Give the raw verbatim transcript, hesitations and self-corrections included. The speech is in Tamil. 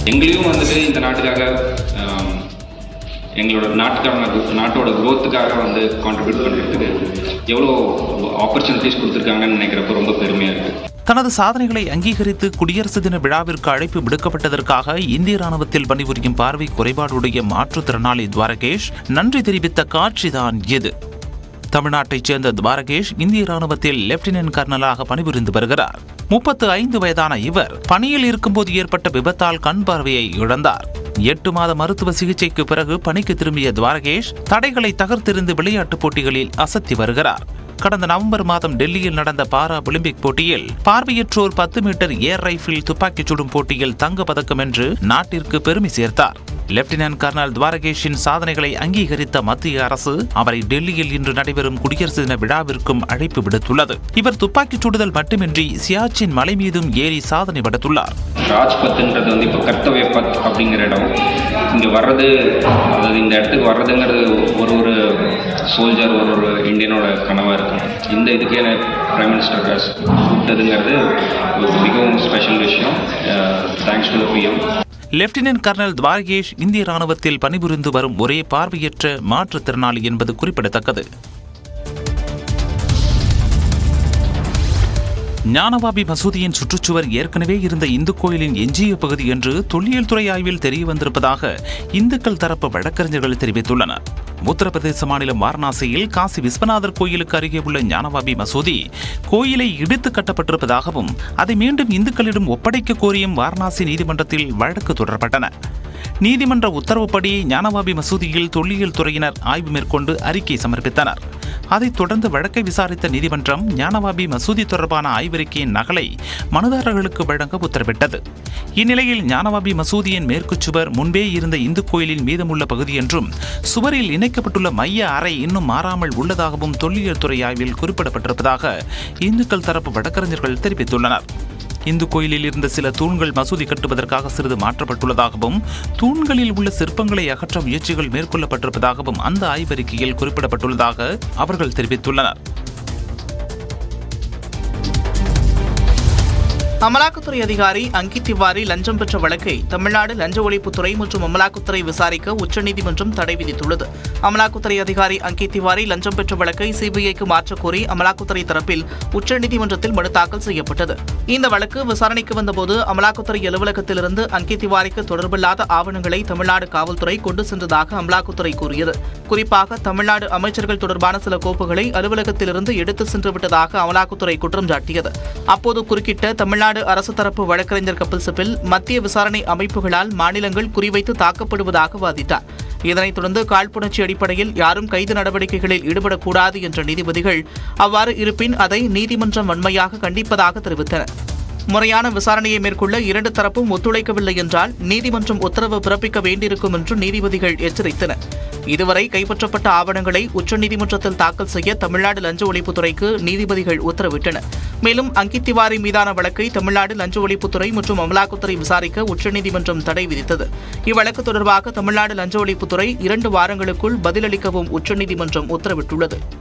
எங்களையும் வந்துட்டு இந்த நாட்டுக்காக எங்களோட நாட்டுக்கான நாட்டோட குரோத்துக்காக வந்து கான்ட்ரிபியூட் பண்ணுறதுக்கு எவ்வளோ ஆப்பர்ச்சுனிட்டிஸ் கொடுத்துருக்காங்கன்னு நினைக்கிறப்ப ரொம்ப பெருமையாக இருக்குது. தனது சாதனைகளை அங்கீகரித்து குடியரசு தின விழாவிற்கு அழைப்பு விடுக்கப்பட்டதற்காக இந்திய ராணுவத்தில் பணிபுரியும் பார்வை குறைபாடுடைய மாற்றுத்திறனாளி துவாரகேஷ் நன்றி தெரிவித்த காட்சிதான் இது. தமிழ்நாட்டைச் சேர்ந்த துவாரகேஷ் இந்திய ராணுவத்தில் லெப்டினன்ட் கர்னலாக பணிபுரிந்து வருகிறார். முப்பத்து ஐந்து வயதான இவர் பணியில் இருக்கும்போது ஏற்பட்ட விபத்தால் கண் பார்வையை இழந்தார். எட்டு மாத மருத்துவ சிகிச்சைக்கு பிறகு பணிக்கு திரும்பிய துவாரகேஷ் தடைகளை தகர்த்தெறிந்து விளையாட்டுப் போட்டிகளில் அசத்தி வருகிறார். கடந்த நவம்பர் மாதம் டெல்லியில் நடந்த பாரா ஒலிம்பிக் போட்டியில் பார்வையற்றோர் பத்து மீட்டர் ஏர் ரைபிள் துப்பாக்கிச் சுடும் போட்டியில் தங்க பதக்கம் வென்று நாட்டிற்கு பெருமை சேர்த்தார். லெப்டினன்ட் கர்னல் துவாரகேஷின் சாதனைகளை அங்கீகரித்த மத்திய அரசு அவரை டெல்லியில் இன்று நடைபெறும் குடியரசு தின விழாவிற்கும் அழைப்பு விடுத்துள்ளது. இவர் துப்பாக்கிச் சுடுதல் மட்டுமின்றி சியாச்சின் மலை மீதும் ஏறி சாதனை படைத்துள்ளார். ராஜ்பத்ன்றது வந்து இப்போ கர்த்தவ்ய பத் அப்படிங்கிற இடம். இங்கே வர்றது, அதாவது இந்த இடத்துக்கு வர்றதுங்கிறது ஒரு ஒரு சோல்ஜர் ஒரு ஒரு இந்தியனோட கனவாக இருக்கும். இந்த இதுக்கே பிரைம் மினிஸ்டர் கூப்பிட்டதுங்கிறது மிகவும் ஸ்பெஷல் விஷயம். Thanks to the PM. Lieutenant colonel Dwarakesh இந்திய ராணுவத்தில் பணிபுரிந்து வரும் ஒரே பார்வையற்ற மாற்றுத்திறனாளி என்பது குறிப்பிடத்தக்கது. ஞானவாபி மசூதியின் சுற்றுச்சுவர் ஏற்கனவே இருந்த இந்து கோயிலின் எஞ்சிய பகுதி என்று தொல்லியல் துறை ஆய்வில் தெரிய வந்திருப்பதாக இந்துக்கள் தரப்பு வழக்கறிஞர்கள் தெரிவித்துள்ளனர். உத்தரப்பிரதேச மாநிலம் வாரணாசியில் காசி விஸ்வநாதர் கோயிலுக்கு அருகே உள்ள ஞானவாபி மசூதி கோயிலை இடித்து கட்டப்பட்டிருப்பதாகவும் அதை மீண்டும் இந்துக்களிடம் ஒப்படைக்க கோரியும் வாரணாசி நீதிமன்றத்தில் வழக்கு தொடரப்பட்டன. நீதிமன்ற உத்தரவுப்படி ஞானவாபி மசூதியில் தொல்லியல் துறையினர் ஆய்வு மேற்கொண்டு அறிக்கை சமர்ப்பித்தனர். அதைத் தொடர்ந்து வழக்கை விசாரித்த நீதிமன்றம் ஞானவாபி மசூதி தொடர்பான ஆய்வறிக்கையின் நகலை மனுதாரர்களுக்கு வழங்க உத்தரவிட்டது. இந்நிலையில் ஞானவாபி மசூதியின் மேற்கு சுவர் முன்பே இருந்த இந்து கோயிலின் மீதமுள்ள பகுதி என்றும் சுவரில் இணைக்கப்பட்டுள்ள மைய அறை இன்னும் மாறாமல் உள்ளதாகவும் தொல்லியல் துறை ஆய்வில் குறிப்பிடப்பட்டிருப்பதாக இந்துக்கள் தரப்பு வழக்கறிஞர்கள் தெரிவித்துள்ளனர். இந்து கோயிலில் இருந்த சில தூண்கள் மசூதி கட்டுவதற்காக சிறிது மாற்றப்பட்டுள்ளதாகவும் தூண்களில் உள்ள சிற்பங்களை அகற்ற முயற்சிகள் மேற்கொள்ளப்பட்டிருப்பதாகவும் அந்த ஆய்வறிக்கையில் குறிப்பிடப்பட்டுள்ளதாக அவர்கள் தெரிவித்துள்ளனர். அமலாக்கத்துறை அதிகாரி அங்கித் திவாரி லஞ்சம் பெற்ற வழக்கை தமிழ்நாடு லஞ்ச ஒழிப்புத்துறை மற்றும் அமலாக்கத்துறை விசாரிக்க உச்சநீதிமன்றம் தடை விதித்துள்ளது. அமலாக்கத்துறை அதிகாரி அங்கித் திவாரி லஞ்சம் பெற்ற வழக்கை சிபிஐக்கு மாற்றக் கோரி அமலாக்கத்துறை தரப்பில் உச்சநீதிமன்றத்தில் மனு தாக்கல் செய்யப்பட்டது. இந்த வழக்கு விசாரணைக்கு வந்தபோது அமலாக்கத்துறை அலுவலகத்திலிருந்து அங்கித் திவாரிக்கு தொடர்பில்லாத ஆவணங்களை தமிழ்நாடு காவல்துறை கொண்டு சென்றதாக அமலாக்கத்துறை கூறியது. குறிப்பாக தமிழ்நாடு அமைச்சர்கள் தொடர்பான சில கோப்புகளை அலுவலகத்திலிருந்து எடுத்து சென்று விட்டதாக அமலாக்கத்துறை குற்றம் சாட்டியது. அப்போது குறுக்கிட்ட தமிழ்நாடு அரசு தரப்பு வழக்கறிஞர் கபில் சிபில் மத்திய விசாரணை அமைப்புகளால் மாநிலங்கள் குறிவைத்து தாக்கப்படுவதாக வாதிட்டார். இதனைத் தொடர்ந்து காழ்ப்புணர்ச்சி அடிப்படையில் யாரும் கைது நடவடிக்கைகளில் ஈடுபடக்கூடாது என்ற நீதிபதிகள் அவ்வாறு இருப்பின் அதை நீதிமன்றம் வன்மையாக கண்டிப்பதாக தெரிவித்தனர். முறையான விசாரணையை மேற்கொள்ள இரண்டு தரப்பும் ஒத்துழைக்கவில்லை என்றால் நீதிமன்றம் உத்தரவு பிறப்பிக்க வேண்டியிருக்கும் என்று நீதிபதிகள் எச்சரித்தனர். இதுவரை கைப்பற்றப்பட்ட ஆவணங்களை உச்சநீதிமன்றத்தில் தாக்கல் செய்ய தமிழ்நாடு லஞ்ச ஒழிப்புத்துறைக்கு நீதிபதிகள் உத்தரவிட்டனர். மேலும் அங்கித் திவாரி மீதான வழக்கை தமிழ்நாடு லஞ்ச ஒழிப்புத்துறை மற்றும் அமலாக்கத்துறை விசாரிக்க உச்சநீதிமன்றம் தடை விதித்தது. இவ்வழக்கு தொடர்பாக தமிழ்நாடு லஞ்ச ஒழிப்புத்துறை இரண்டு வாரங்களுக்குள் பதிலளிக்கவும் உச்சநீதிமன்றம் உத்தரவிட்டுள்ளது.